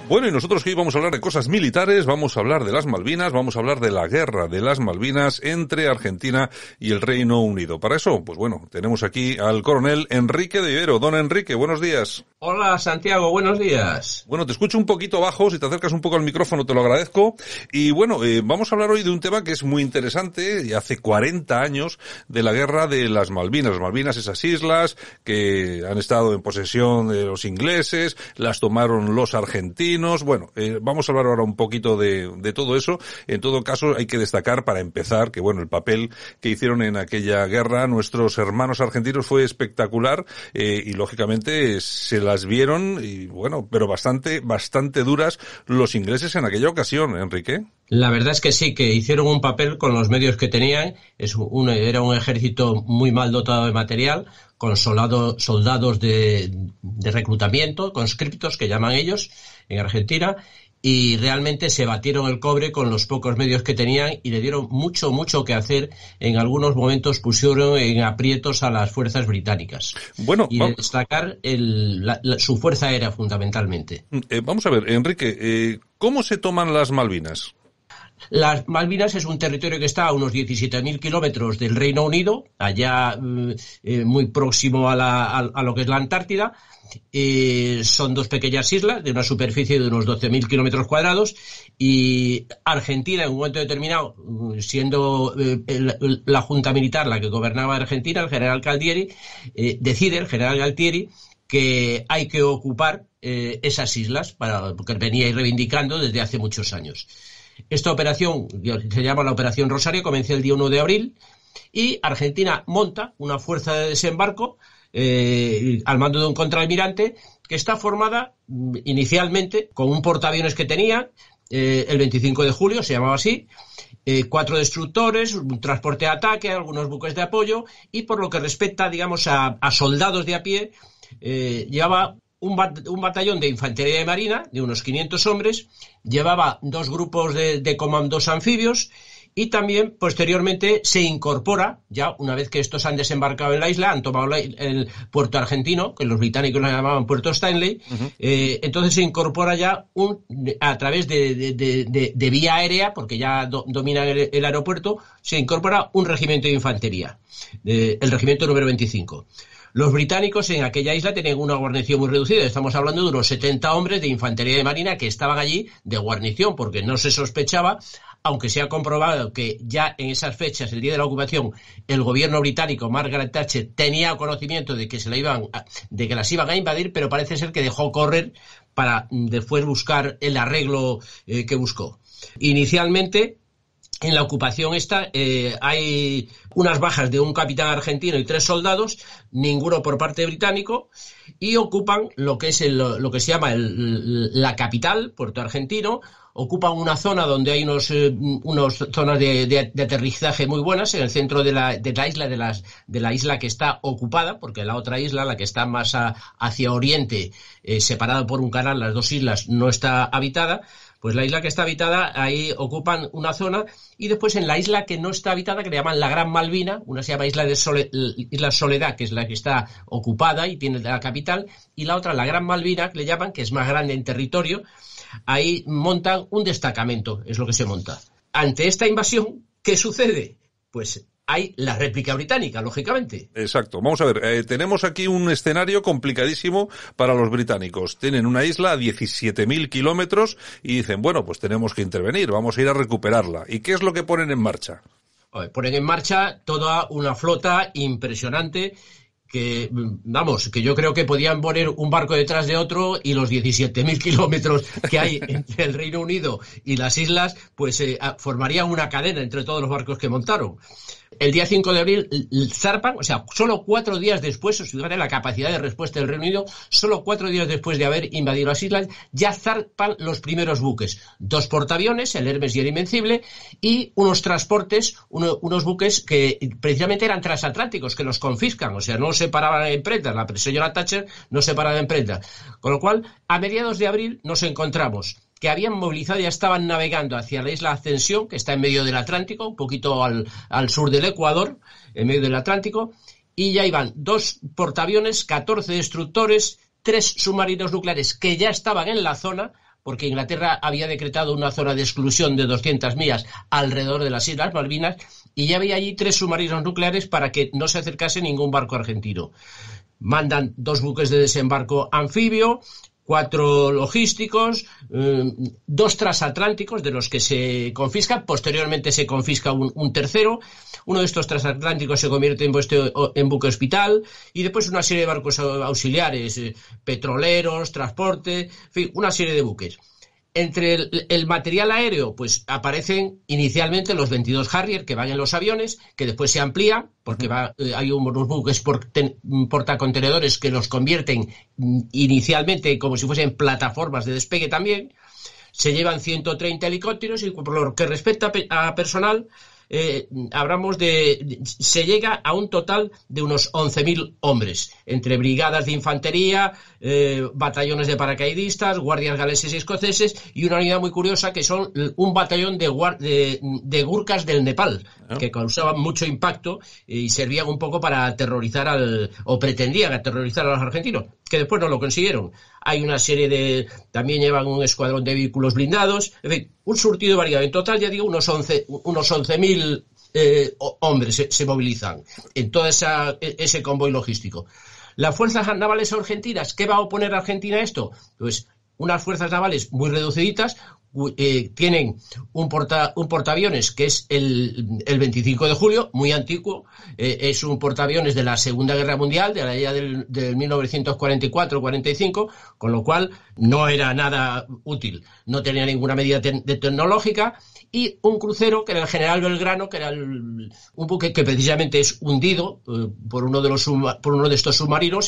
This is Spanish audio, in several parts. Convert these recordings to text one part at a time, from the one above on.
Bueno, y nosotros que hoy vamos a hablar de cosas militares, vamos a hablar de las Malvinas, vamos a hablar de la guerra de las Malvinas entre Argentina y el Reino Unido. Para eso, pues bueno, tenemos aquí al coronel Enrique de Vivero. Don Enrique, buenos días. Hola, Santiago, buenos días. Bueno, te escucho un poquito bajo, si te acercas un poco al micrófono te lo agradezco. Y bueno, vamos a hablar hoy de un tema que es muy interesante, y hace 40 años de la guerra de las Malvinas. Las Malvinas, esas islas que han estado en posesión de los ingleses, las tomaron los argentinos. Bueno, vamos a hablar ahora un poquito de todo eso. En todo caso, hay que destacar, para empezar, que bueno, el papel que hicieron en aquella guerra nuestros hermanos argentinos fue espectacular, y lógicamente se las vieron, y bueno, pero bastante duras los ingleses en aquella ocasión, Enrique. La verdad es que sí, que hicieron un papel con los medios que tenían. Era un ejército muy mal dotado de material, con soldados de reclutamiento, conscriptos que llaman ellos en Argentina, y realmente se batieron el cobre con los pocos medios que tenían y le dieron mucho que hacer. En algunos momentos pusieron en aprietos a las fuerzas británicas. Bueno, y de destacar su fuerza aérea fundamentalmente. Vamos a ver, Enrique, ¿cómo se toman las Malvinas? Las Malvinas es un territorio que está a unos 17.000 kilómetros del Reino Unido, allá muy próximo a lo que es la Antártida. Son dos pequeñas islas de una superficie de unos 12.000 kilómetros cuadrados, y Argentina, en un momento determinado, siendo la junta militar la que gobernaba Argentina, el general Galtieri, decide que hay que ocupar esas islas, porque venía reivindicando desde hace muchos años. Esta operación se llama la Operación Rosario, comenzó el día 1 de abril, y Argentina monta una fuerza de desembarco al mando de un contraalmirante, que está formada inicialmente con un portaaviones que tenía, el 25 de julio, se llamaba así, 4 destructores, un transporte de ataque, algunos buques de apoyo, y por lo que respecta, digamos, a soldados de a pie, llevaba un batallón de infantería de marina de unos 500 hombres, llevaba 2 grupos de comandos anfibios, y también posteriormente se incorpora, ya una vez que estos han desembarcado en la isla, han tomado el puerto argentino, que los británicos lo llamaban Puerto Stanley. Entonces se incorpora ya a través de vía aérea, porque ya dominan el aeropuerto, se incorpora un regimiento de infantería, el regimiento número 25. Los británicos en aquella isla tenían una guarnición muy reducida. Estamos hablando de unos 70 hombres de infantería de marina que estaban allí de guarnición, porque no se sospechaba, aunque se ha comprobado que ya en esas fechas, el día de la ocupación, el gobierno británico, Margaret Thatcher, tenía conocimiento de que las iban a invadir, pero parece ser que dejó correr para después buscar el arreglo que buscó. Inicialmente, en la ocupación esta hay unas bajas de un capitán argentino y 3 soldados, ninguno por parte británico, y ocupan lo que se llama la capital, Puerto Argentino. Ocupan una zona donde hay unas zonas de aterrizaje muy buenas en el centro de la isla, de la isla que está ocupada, porque la otra isla, la que está más hacia oriente, separada por un canal, las 2 islas, no está habitada. Pues la isla que está habitada, ahí ocupan una zona, y después en la isla que no está habitada, que le llaman la Gran Malvina, una se llama Isla Soledad, que es la que está ocupada y tiene la capital, y la otra, la Gran Malvina, que le llaman, que es más grande en territorio. Ahí montan un destacamento, es lo que se monta. Ante esta invasión, ¿qué sucede? Pues hay la réplica británica, lógicamente. Exacto. Vamos a ver, tenemos aquí un escenario complicadísimo para los británicos. Tienen una isla a 17.000 kilómetros y dicen, bueno, pues tenemos que intervenir, vamos a ir a recuperarla. ¿Y qué es lo que ponen en marcha? Ponen en marcha toda una flota impresionante que yo creo que podían poner un barco detrás de otro, y los 17.000 kilómetros que hay entre el Reino Unido y las islas, pues formarían una cadena entre todos los barcos que montaron. El día 5 de abril zarpan, o sea, solo 4 días después, os fijaré la capacidad de respuesta del Reino Unido, solo 4 días después de haber invadido las islas, ya zarpan los primeros buques. 2 portaaviones, el Hermes y el Invencible, y unos transportes, unos buques que precisamente eran transatlánticos, que los confiscan, o sea, no se paraban en prendas, la señora Thatcher no se paraba en prendas. Con lo cual, a mediados de abril nos encontramos que habían movilizado, ya estaban navegando hacia la isla Ascensión, que está en medio del Atlántico, un poquito al sur del Ecuador, en medio del Atlántico, y ya iban 2 portaaviones, 14 destructores, 3 submarinos nucleares que ya estaban en la zona porque Inglaterra había decretado una zona de exclusión de 200 millas alrededor de las Islas Malvinas y ya había allí 3 submarinos nucleares para que no se acercase ningún barco argentino. Mandan 2 buques de desembarco anfibio, 4 logísticos, 2 transatlánticos de los que se confiscan. Posteriormente se confisca un tercero. Uno de estos transatlánticos se convierte en buque hospital, y después una serie de barcos auxiliares, petroleros, transporte, en fin, una serie de buques. Entre el material aéreo, pues aparecen inicialmente los 22 Harrier que van en los aviones, que después se amplían, porque hay unos buques portacontenedores que los convierten inicialmente como si fuesen plataformas de despegue también. Se llevan 130 helicópteros y por lo que respecta a personal, se llega a un total de unos 11.000 hombres, entre brigadas de infantería, batallones de paracaidistas, guardias galeses y escoceses, y una unidad muy curiosa que son un batallón de gurkas del Nepal, que causaban mucho impacto y servían un poco para aterrorizar o pretendían aterrorizar a los argentinos, que después no lo consiguieron. Hay una serie también llevan un escuadrón de vehículos blindados, en fin, un surtido variado. En total, ya digo, unos 11.000 hombres se movilizan en todo ese convoy logístico. Las fuerzas navales argentinas, ¿qué va a oponer Argentina a esto? Pues unas fuerzas navales muy reduciditas. Tienen un portaaviones que es el 25 de julio, muy antiguo, es un portaaviones de la Segunda Guerra Mundial, de la del 1944-45, con lo cual no era nada útil, no tenía ninguna medida tecnológica, y un crucero que era el General Belgrano, que era un buque que precisamente es hundido por uno de estos submarinos,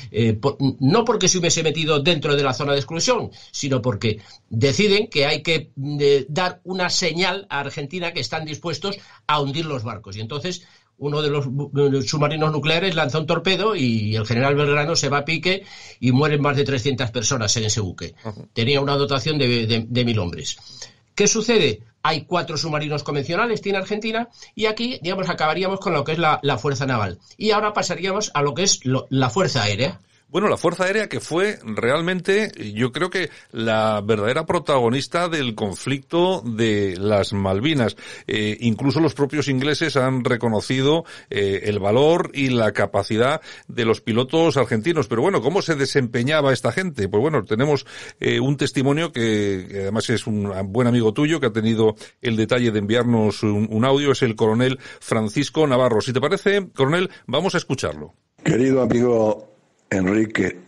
no porque se hubiese metido dentro de la zona de exclusión, sino porque deciden que hay que dar una señal a Argentina que están dispuestos a hundir los barcos. Y entonces uno de los submarinos nucleares lanza un torpedo y el General Belgrano se va a pique y mueren más de 300 personas en ese buque. Tenía una dotación de 1.000 hombres. ¿Qué sucede? Hay 4 submarinos convencionales, tiene Argentina, y aquí, digamos, acabaríamos con lo que es la fuerza naval. Y ahora pasaríamos a lo que es la fuerza aérea. Bueno, la Fuerza Aérea, que fue realmente, yo creo que la verdadera protagonista del conflicto de las Malvinas. Incluso los propios ingleses han reconocido el valor y la capacidad de los pilotos argentinos. Pero bueno, ¿cómo se desempeñaba esta gente? Pues bueno, tenemos un testimonio que además es un buen amigo tuyo, que ha tenido el detalle de enviarnos un audio, es el coronel Francisco Navarro. Si te parece, coronel, vamos a escucharlo. Querido amigo Enrique,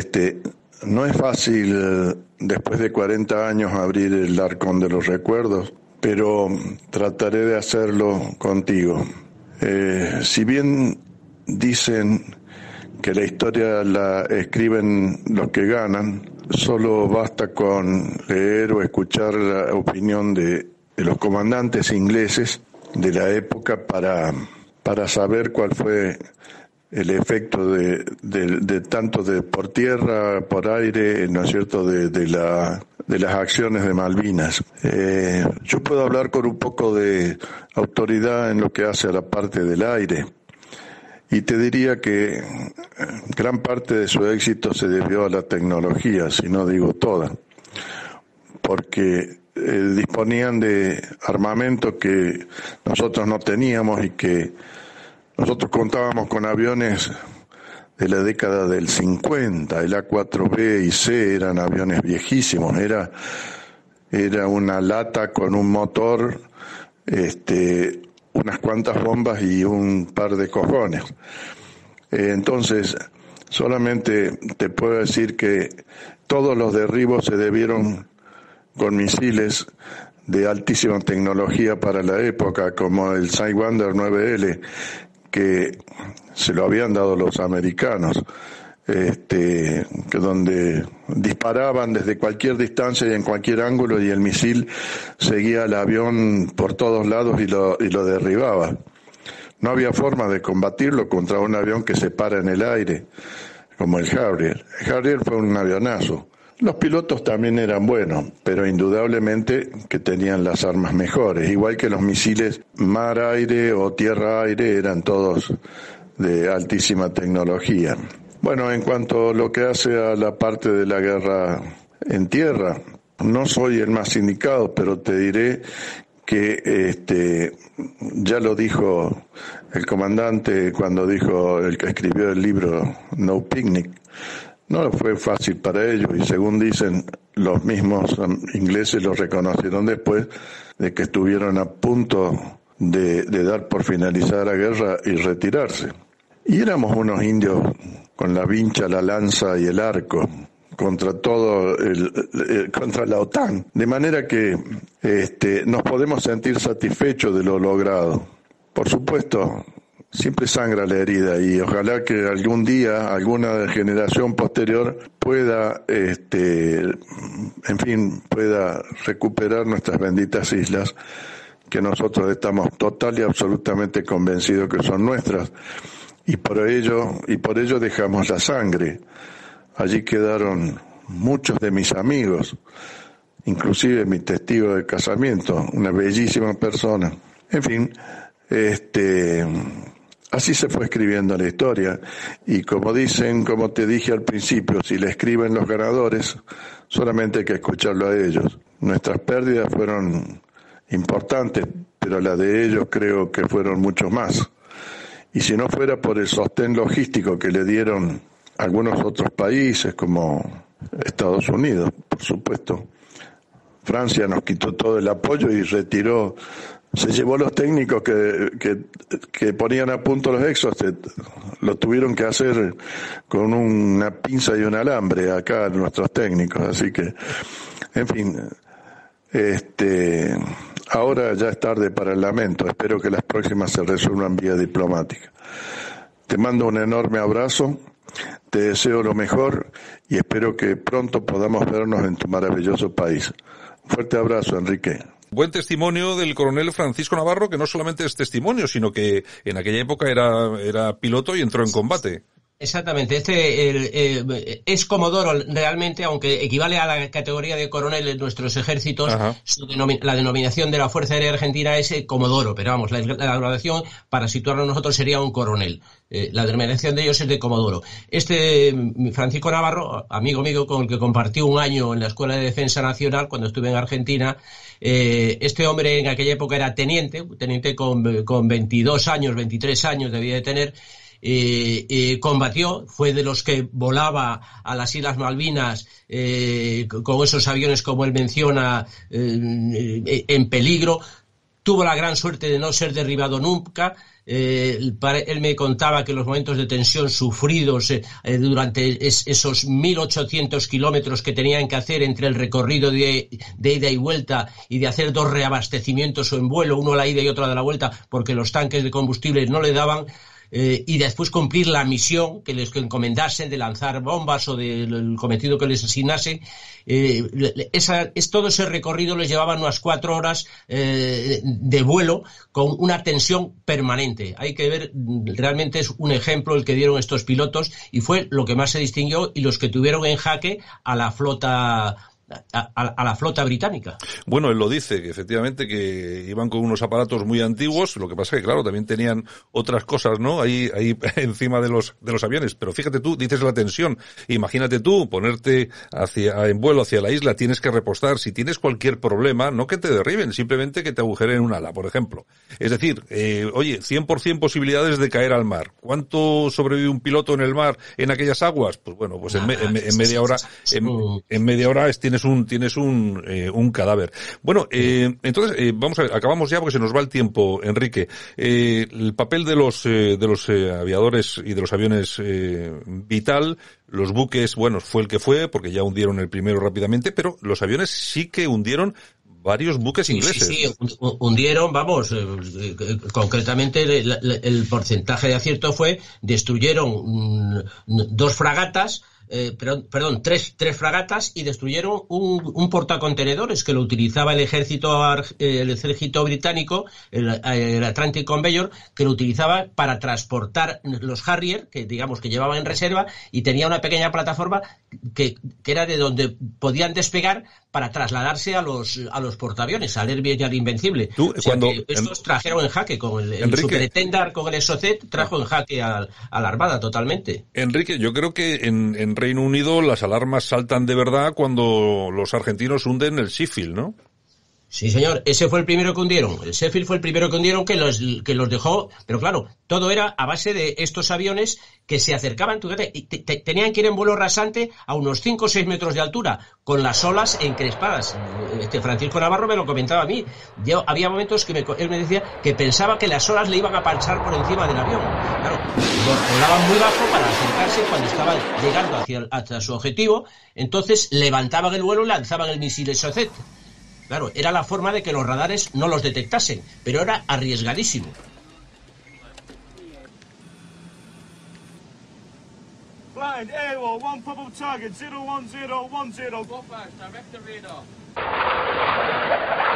no es fácil después de 40 años abrir el arcón de los recuerdos, pero trataré de hacerlo contigo. Si bien dicen que la historia la escriben los que ganan, solo basta con leer o escuchar la opinión de los comandantes ingleses de la época para saber cuál fue el efecto de tanto de por tierra, por aire, ¿no es cierto?, de las acciones de Malvinas. Yo puedo hablar con un poco de autoridad en lo que hace a la parte del aire, y te diría que gran parte de su éxito se debió a la tecnología, si no digo toda, porque disponían de armamento que nosotros no teníamos y que nosotros contábamos con aviones de la década del 50, el A4B y C eran aviones viejísimos, era una lata con un motor, unas cuantas bombas y un par de cojones. Entonces, solamente te puedo decir que todos los derribos se debieron con misiles de altísima tecnología para la época, como el Sidewinder 9L, que se lo habían dado los americanos, que donde disparaban desde cualquier distancia y en cualquier ángulo, y el misil seguía al avión por todos lados y lo derribaba. No había forma de combatirlo contra un avión que se para en el aire, como el Harrier. El Harrier fue un avionazo. Los pilotos también eran buenos, pero indudablemente que tenían las armas mejores, igual que los misiles mar-aire o tierra-aire eran todos de altísima tecnología. Bueno, en cuanto a lo que hace a la parte de la guerra en tierra, no soy el más indicado, pero te diré que ya lo dijo el comandante cuando dijo el que escribió el libro No Picnic. No fue fácil para ellos y según dicen los mismos ingleses lo reconocieron después de que estuvieron a punto de dar por finalizada la guerra y retirarse. Y éramos unos indios con la vincha, la lanza y el arco contra contra la OTAN, de manera que nos podemos sentir satisfechos de lo logrado. Por supuesto, siempre sangra la herida y ojalá que algún día alguna generación posterior pueda, pueda recuperar nuestras benditas islas, que nosotros estamos total y absolutamente convencidos que son nuestras, y por ello dejamos la sangre. Allí quedaron muchos de mis amigos, inclusive mi testigo de casamiento, una bellísima persona. En fin, así se fue escribiendo la historia. Y como te dije al principio, si la escriben los ganadores, solamente hay que escucharlo a ellos. Nuestras pérdidas fueron importantes, pero las de ellos creo que fueron mucho más. Y si no fuera por el sostén logístico que le dieron algunos otros países, como Estados Unidos, por supuesto. Francia nos quitó todo el apoyo y retiró, se llevó los técnicos que ponían a punto los Exocet, lo tuvieron que hacer con una pinza y un alambre acá nuestros técnicos, así que, en fin, ahora ya es tarde para el lamento, espero que las próximas se resuelvan vía diplomática. Te mando un enorme abrazo. Te deseo lo mejor y espero que pronto podamos vernos en tu maravilloso país. Un fuerte abrazo, Enrique. Buen testimonio del coronel Francisco Navarro, que no solamente es testimonio, sino que en aquella época era piloto y entró en combate. Exactamente, es comodoro realmente, aunque equivale a la categoría de coronel en nuestros ejércitos. La denominación de la Fuerza Aérea Argentina es comodoro, pero vamos, la graduación para situarnos nosotros sería un coronel. La denominación de ellos es de comodoro. Francisco Navarro, amigo mío con el que compartí un año en la Escuela de Defensa Nacional cuando estuve en Argentina, este hombre en aquella época era teniente con 22 años, 23 años debía de tener. Combatió, fue de los que volaba a las Islas Malvinas con esos aviones, como él menciona, en peligro. Tuvo la gran suerte de no ser derribado nunca. Él me contaba que los momentos de tensión sufridos durante esos 1.800 kilómetros que tenían que hacer entre el recorrido de ida y vuelta, y de hacer 2 reabastecimientos en vuelo, uno a la ida y otro a la vuelta, porque los tanques de combustible no le daban, y después cumplir la misión que les encomendasen de lanzar bombas o del cometido que les asignasen. Todo ese recorrido les llevaba unas 4 horas de vuelo con una tensión permanente. Hay que ver, realmente es un ejemplo el que dieron estos pilotos, y fue lo que más se distinguió y los que tuvieron en jaque a la flota británica. Bueno, él lo dice, que efectivamente que iban con unos aparatos muy antiguos, lo que pasa es que, claro, también tenían otras cosas, ¿no? Ahí encima de los aviones. Pero fíjate tú, dices la tensión. Imagínate tú, ponerte en vuelo hacia la isla, tienes que repostar. Si tienes cualquier problema, no que te derriben, simplemente que te agujeren un ala, por ejemplo. Es decir, 100% posibilidades de caer al mar. ¿Cuánto sobrevive un piloto en el mar en aquellas aguas? Pues bueno, pues en media hora, en media hora tienes un cadáver. Bueno, entonces, vamos a ver, acabamos ya porque se nos va el tiempo, Enrique. El papel de los aviadores y de los aviones, vital. Los buques, bueno, fue el que fue, porque ya hundieron el primero rápidamente, pero los aviones sí que hundieron varios buques ingleses. Sí, hundieron, vamos, concretamente el porcentaje de acierto fue, destruyeron 2 fragatas, tres fragatas, y destruyeron un portacontenedores que lo utilizaba el ejército británico, el Atlantic Conveyor, que lo utilizaba para transportar los Harrier, que digamos que llevaban en reserva, y tenía una pequeña plataforma que era de donde podían despegar para trasladarse a los portaaviones, al Airbus y al Invencible. Estos trajeron en jaque con el Superintendent, con el Exocet, trajo en jaque a la Armada totalmente. Enrique, yo creo que en en Reino Unido las alarmas saltan de verdad cuando los argentinos hunden el Sheffield, ¿no? Sí, señor, ese fue el primero que hundieron. El Sheffield fue el primero que hundieron que los dejó, pero claro, todo era a base de estos aviones que se acercaban, tenían que ir en vuelo rasante a unos 5 o 6 metros de altura, con las olas encrespadas. Francisco Navarro me lo comentaba a mí. Había momentos que él me decía que pensaba que las olas le iban a pasar por encima del avión. Claro, volaban muy bajo para acercarse cuando estaban llegando hacia su objetivo, entonces levantaban el vuelo y lanzaban el misil SOZ. Claro, era la forma de que los radares no los detectasen, pero era arriesgadísimo. Blind, AWOL, one pop-up target, 01010. Go fast, direct the radar.